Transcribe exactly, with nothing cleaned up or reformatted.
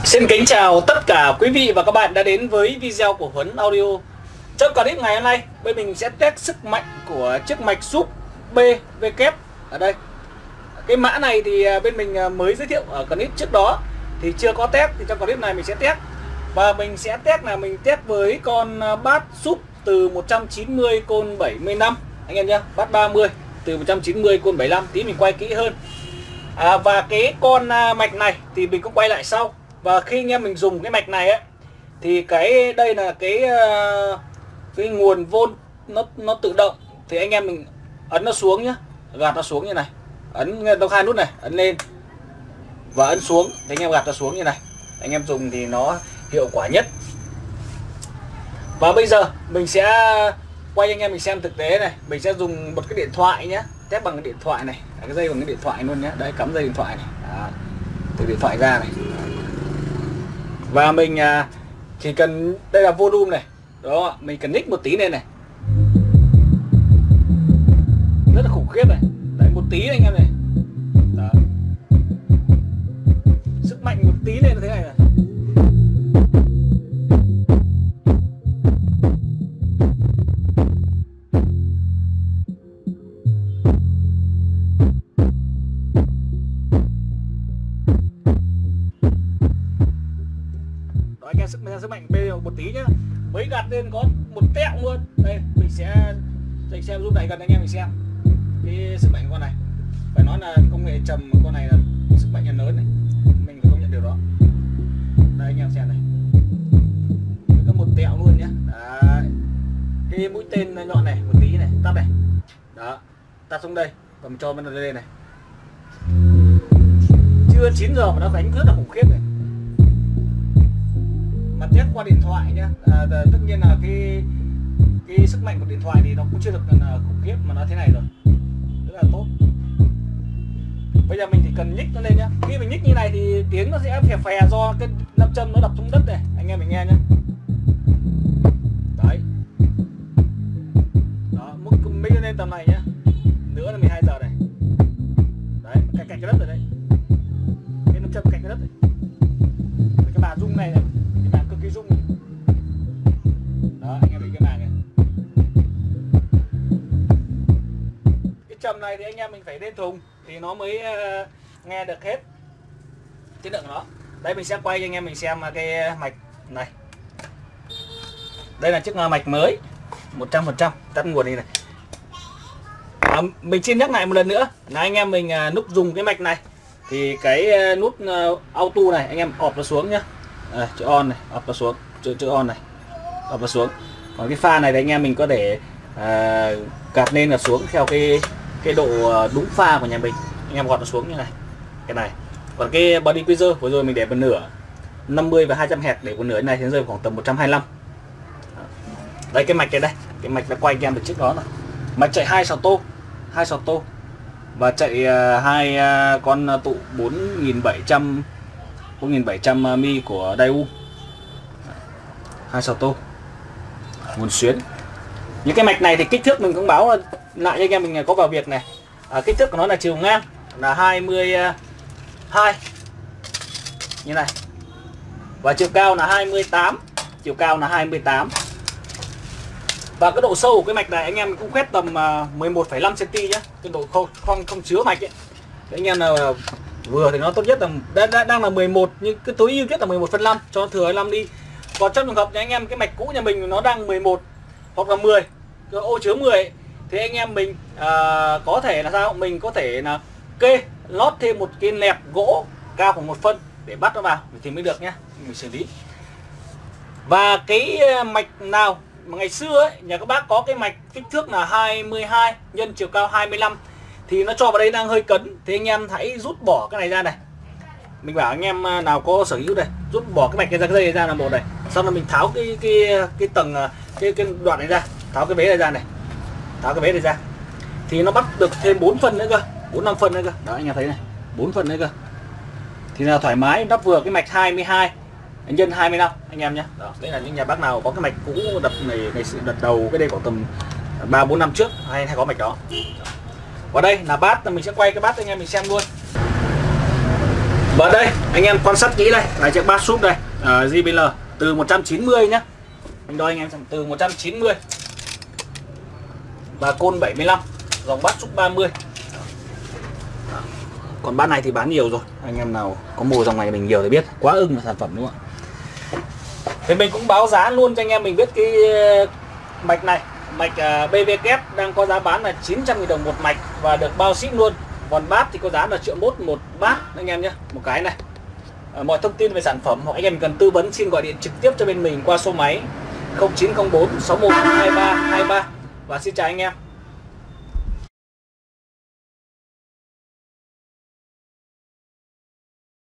Xin kính chào tất cả quý vị và các bạn đã đến với video của Huấn Audio. Trong clip ngày hôm nay, bên mình sẽ test sức mạnh của chiếc mạch súp bê vê kép ở đây. Cái mã này thì bên mình mới giới thiệu ở clip trước đó thì chưa có test, thì trong clip này mình sẽ test. Và mình sẽ test là mình test với con bát súp từ một trăm chín mươi côn bảy mươi lăm anh em nhé, bát ba mươi từ một trăm chín mươi côn bảy mươi lăm, tí mình quay kỹ hơn. À, và cái con mạch này thì mình cũng quay lại sau. Và khi anh em mình dùng cái mạch này ấy, thì cái đây là cái cái nguồn vôn nó nó tự động, thì anh em mình ấn nó xuống nhá, gạt nó xuống như này, ấn đọc hai nút này, ấn lên và ấn xuống thì anh em gạt nó xuống như này, anh em dùng thì nó hiệu quả nhất. Và bây giờ mình sẽ quay anh em mình xem thực tế này. Mình sẽ dùng một cái điện thoại nhé, test bằng cái điện thoại này, cái dây bằng cái điện thoại luôn nhé. Đấy, cắm dây điện thoại này. Đó, từ điện thoại ra này. Và mình chỉ cần, đây là volume này, đó, mình cần nhích một tí lên này, rất là khủng khiếp này. Đấy, một tí này anh em này. Đó, sức mạnh một tí lên như thế này này. Sức, sức mạnh bây giờ một tí nhá, mới gạt lên có một tẹo luôn. Đây mình sẽ anh xem giúp này gần anh em mình xem cái sức mạnh của con này. Phải nói là công nghệ trầm con này là sức mạnh nhân lớn này, mình phải công nhận điều đó. Đây anh em xem này, mới có một tẹo luôn nhá. Đấy, cái mũi tên nhọn này một tí này, tắt này, đó, tắt xuống đây, còn cho bên đây này. Chưa chín giờ mà nó đánh rất là khủng khiếp này. Mà test qua điện thoại nhá, à, tất nhiên là cái cái sức mạnh của điện thoại thì nó cũng chưa được khủng khiếp, mà nó thế này rồi, rất là tốt. Bây giờ mình chỉ cần nhích nó lên nhá. Khi mình nhích như này thì tiếng nó sẽ phè phè do cái nam châm nó đập xuống đất này, anh em mình nghe nhá. Đấy, đó, mức mình lên tầm này nhá, nữa là mười hai giờ này. Đấy, cạnh cạnh cái đất rồi đấy, cái nam châm cạnh cái đất này. Cái bà rung này này, cực kỳ rung. Đó, anh em thấy cái màng này. Cái trầm này thì anh em mình phải lên thùng thì nó mới uh, nghe được hết chất lượng của nó. Đây mình sẽ quay cho anh em mình xem cái mạch này. Đây là chiếc mạch mới một trăm phần trăm tắt nguồn đi này. À, mình xin nhắc lại một lần nữa là anh em mình uh, nút dùng cái mạch này thì cái uh, nút uh, auto này anh em ọp nó xuống nhá. À, chữ on này, up và xuống, chữ chữ on này, up và xuống. Còn cái pha này thì anh em mình có thể à, gạt lên là xuống theo cái cái độ đúng pha của nhà mình. Anh em gọt nó xuống như này, cái này. Còn cái body quizer vừa rồi mình để một nửa, năm mươi và hai trăm héc để một nửa này thì rơi khoảng tầm một trăm hai mươi lăm. Đây cái mạch này đây, cái mạch đã quay anh em được trước đó rồi. Mạch chạy hai sào tô, hai sào tô và chạy uh, hai uh, con tụ bốn nghìn bảy trăm bốn nghìn bảy trăm mi của Daewoo, hai sào tô, nguồn xuyến. Những cái mạch này thì kích thước mình cũng báo lại cho anh em mình có vào việc này. À, kích thước của nó là chiều ngang là hai mươi hai như này, và chiều cao là hai mươi tám, chiều cao là hai mươi tám. Và cái độ sâu của cái mạch này anh em cũng quét tầm mười một phẩy năm xăng ti nhé. Cái độ không không, không chứa mạch ấy. Anh em là vừa thì nó tốt nhất là đang, đang là mười một, nhưng cái tối ưu nhất là mười một phần năm, cho nó thừa hai mươi lăm đi. Còn trong trường hợp nhà anh em cái mạch cũ nhà mình nó đang mười một hoặc là mười, cái ô chứa mười ấy, thì anh em mình à, có thể là sao, mình có thể là kê lót thêm một cái nẹp gỗ cao khoảng một phân để bắt nó vào thì mới được nhá, mình xử lý. Và cái mạch nào mà ngày xưa ấy, nhà các bác có cái mạch kích thước là hai mươi hai nhân chiều cao hai mươi lăm thì nó cho vào đây đang hơi cấn, thì anh em hãy rút bỏ cái này ra này. Mình bảo anh em nào có sở hữu đây, rút bỏ cái mạch cái dây ra là một này, sau đó mình tháo cái cái cái tầng cái cái đoạn này ra, tháo cái vế này ra này, tháo cái vế này ra thì nó bắt được thêm bốn phân nữa cơ, bốn năm phân nữa cơ. Đó anh em thấy này, bốn phân nữa cơ, thì là thoải mái đắp vừa cái mạch hai mươi hai nhân hai mươi lăm anh em nhé. Đó, đây là những nhà bác nào có cái mạch cũ đập này, ngày đợt đầu cái đây khoảng tầm ba bốn năm trước hay hay có mạch đó. Và đây là bát, mình sẽ quay cái bát anh em mình xem luôn. Và đây anh em quan sát kỹ đây là chiếc bass súp đây, uh, gi bê lờ từ một trăm chín mươi nhá. Mình đo anh em từ một trăm chín mươi và côn bảy mươi lăm, dòng bass súp ba mươi. Còn bass này thì bán nhiều rồi, anh em nào có mua dòng này mình nhiều thì biết, quá ưng là sản phẩm đúng không ạ. Thì mình cũng báo giá luôn cho anh em mình biết cái mạch này, mạch uh, bê vê kép đang có giá bán là chín trăm nghìn đồng một mạch và được bao ship luôn. Còn bát thì có giá là triệu mốt một bát anh em nhé, một cái này. À, mọi thông tin về sản phẩm hoặc anh em cần tư vấn xin gọi điện trực tiếp cho bên mình qua số máy không chín không bốn sáu một hai ba hai ba. Và xin chào anh em.